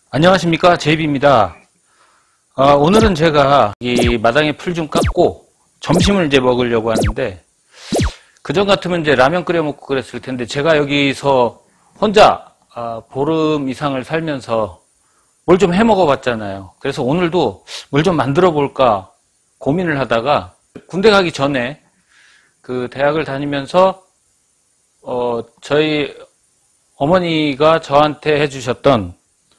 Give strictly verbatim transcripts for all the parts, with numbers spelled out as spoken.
안녕하십니까, 제이비입니다. 아, 오늘은 제가 이 마당에 풀 좀 깎고 점심을 이제 먹으려고 하는데, 그전 같으면 이제 라면 끓여 먹고 그랬을 텐데, 제가 여기서 혼자 아, 보름 이상을 살면서 뭘 좀 해 먹어봤잖아요. 그래서 오늘도 뭘 좀 만들어 볼까 고민을 하다가, 군대 가기 전에 그 대학을 다니면서 어, 저희 어머니가 저한테 해주셨던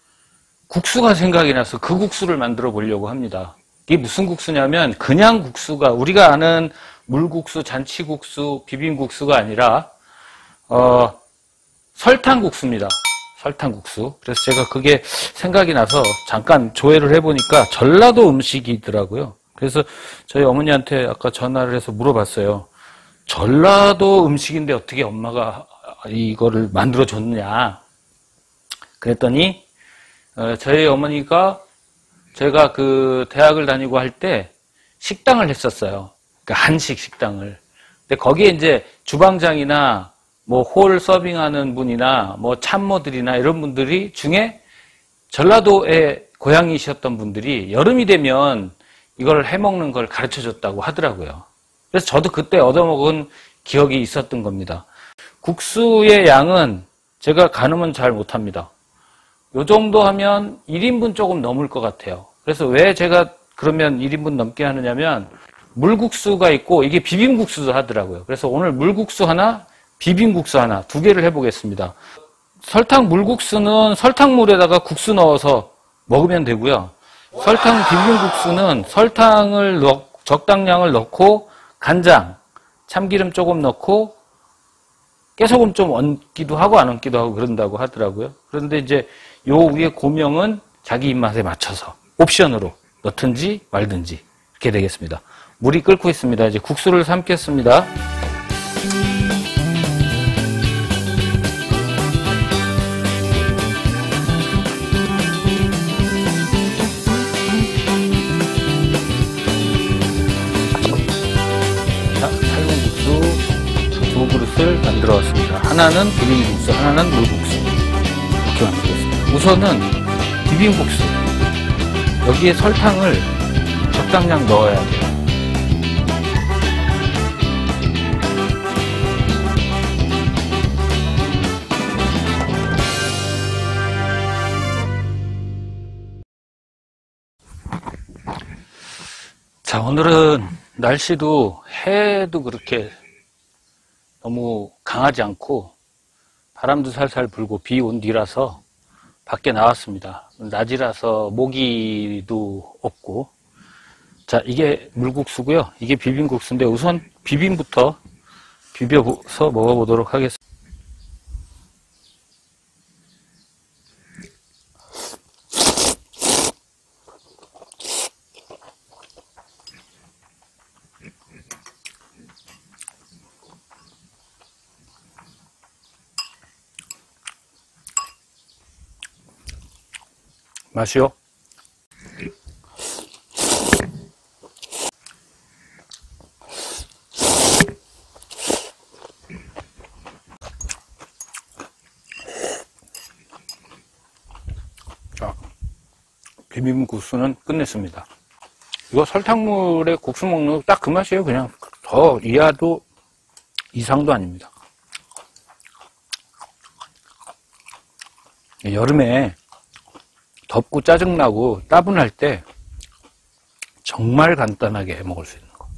국수가 생각이 나서 그 국수를 만들어 보려고 합니다. 이게 무슨 국수냐면 그냥 국수가, 우리가 아는 물국수, 잔치국수, 비빔국수가 아니라 어, 설탕국수입니다. 설탕국수. 그래서 제가 그게 생각이 나서 잠깐 조회를 해보니까 전라도 음식이더라고요. 그래서 저희 어머니한테 아까 전화를 해서 물어봤어요. 전라도 음식인데 어떻게 엄마가 이거를 만들어줬느냐. 그랬더니 어, 저희 어머니가 제가 그 대학을 다니고 할 때 식당을 했었어요. 그러니까 한식 식당을. 근데 거기에 이제 주방장이나 뭐 홀 서빙하는 분이나 뭐 참모들이나 이런 분들이 중에 전라도에 고향이셨던 분들이 여름이 되면 이걸 해먹는 걸 가르쳐 줬다고 하더라고요. 그래서 저도 그때 얻어먹은 기억이 있었던 겁니다. 국수의 양은 제가 가늠은 잘 못합니다. 요 정도 하면 일 인분 조금 넘을 것 같아요. 그래서 왜 제가 그러면 일 인분 넘게 하느냐면 물국수가 있고 이게 비빔국수도 하더라고요. 그래서 오늘 물국수 하나, 비빔국수 하나 두 개를 해보겠습니다. 설탕 물국수는 설탕물에다가 국수 넣어서 먹으면 되고요. 설탕 비빔국수는 설탕을 넣, 적당량을 넣고 간장, 참기름 조금 넣고 깨소금 좀 얹기도 하고 안 얹기도 하고 그런다고 하더라고요. 그런데 이제 요 위에 고명은 자기 입맛에 맞춰서 옵션으로 넣든지 말든지 이렇게 되겠습니다. 물이 끓고 있습니다. 이제 국수를 삶겠습니다. 자, 삶은 국수 두 그릇을 만들어 왔습니다. 하나는 비빔국수, 하나는 물국수. 이렇게 만들겠습니다. 우선은 비빔국수. 여기에 설탕을 적당량 넣어야 돼요. 자, 오늘은 날씨도 해도 그렇게 너무 강하지 않고 바람도 살살 불고 비 온 뒤라서 밖에 나왔습니다. 낮이라서 모기도 없고. 자, 이게 물국수고요. 이게 비빔국수인데 우선 비빔부터 비벼서 먹어보도록 하겠습니다. 맛이요? 자, 비빔국수는 끝냈습니다. 이거 설탕물에 국수 먹는 거 딱 그 맛이에요. 그냥 더 이하도 이상도 아닙니다. 여름에 덥고 짜증나고 따분할 때 정말 간단하게 해 먹을 수 있는 거.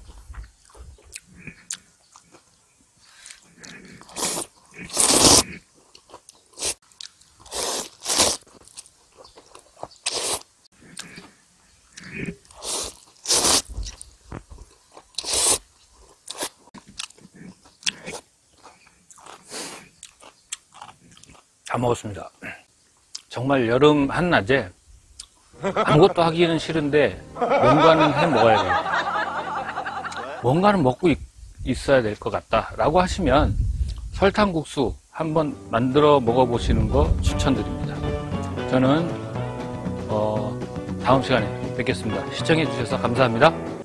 다 먹었습니다. 정말 여름 한낮에 아무것도 하기는 싫은데 뭔가는 해 먹어야 돼요. 뭔가는 먹고 있, 있어야 될 것 같다라고 하시면 설탕국수 한번 만들어 먹어보시는 거 추천드립니다. 저는 어, 다음 시간에 뵙겠습니다. 시청해 주셔서 감사합니다.